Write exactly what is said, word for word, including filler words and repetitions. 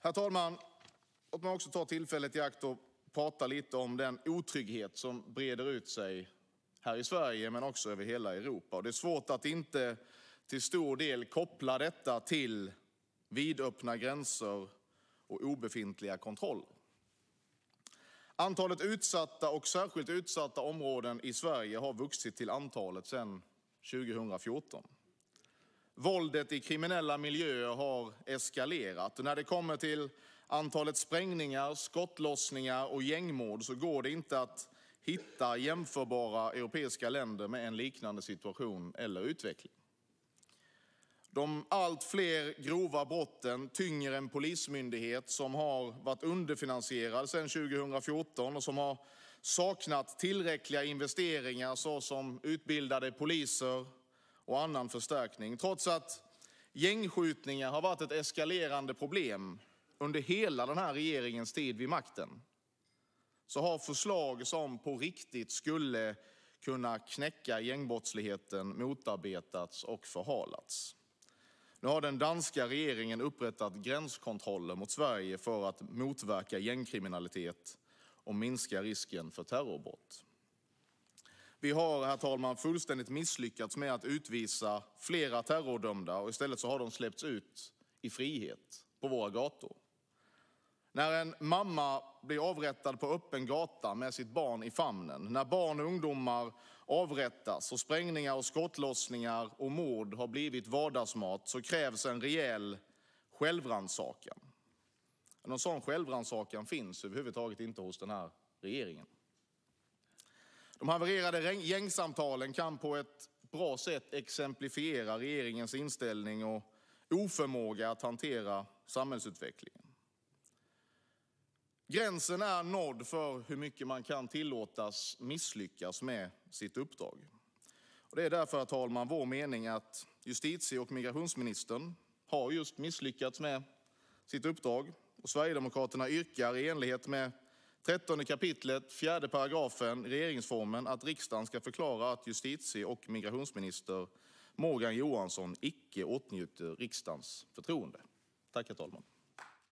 Herr talman! Låt mig också ta tillfället i akt och prata lite om den otrygghet som breder ut sig här i Sverige men också över hela Europa. Det är svårt att inte till stor del koppla detta till vidöppna gränser och obefintliga kontroller. Antalet utsatta och särskilt utsatta områden i Sverige har vuxit till antalet sedan tjugohundrafjorton. Våldet i kriminella miljöer har eskalerat. När det kommer till antalet sprängningar, skottlossningar och gängmord så går det inte att hitta jämförbara europeiska länder med en liknande situation eller utveckling. De allt fler grova brotten tynger en polismyndighet som har varit underfinansierad sedan tjugohundrafjorton och som har saknat tillräckliga investeringar såsom utbildade poliser och annan förstärkning. Trots att gängskjutningar har varit ett eskalerande problem under hela den här regeringens tid vid makten så har förslag som på riktigt skulle kunna knäcka gängbrottsligheten motarbetats och förhalats. Nu har den danska regeringen upprättat gränskontroller mot Sverige för att motverka gängkriminalitet och minska risken för terrorbrott. Vi har, herr talman, fullständigt misslyckats med att utvisa flera terrordömda och istället så har de släppts ut i frihet på våra gator. När en mamma blir avrättad på öppen gata med sitt barn i famnen, när barn och ungdomar avrättas och sprängningar och skottlossningar och mord har blivit vardagsmat så krävs en rejäl självrannsakan. Någon sån självrannsakan finns överhuvudtaget inte hos den här regeringen. De havererade gängsamtalen kan på ett bra sätt exemplifiera regeringens inställning och oförmåga att hantera samhällsutvecklingen. Gränsen är nådd för hur mycket man kan tillåtas misslyckas med sitt uppdrag. Och det är därför, herr talman, vår mening att justitie- och migrationsministern har just misslyckats med sitt uppdrag. Och Sverigedemokraterna yrkar i enlighet med trettonde kapitlet, fjärde paragrafen regeringsformen att riksdagen ska förklara att justitie- och migrationsminister Morgan Johansson icke åtnjuter riksdagens förtroende. Tack, herr talman.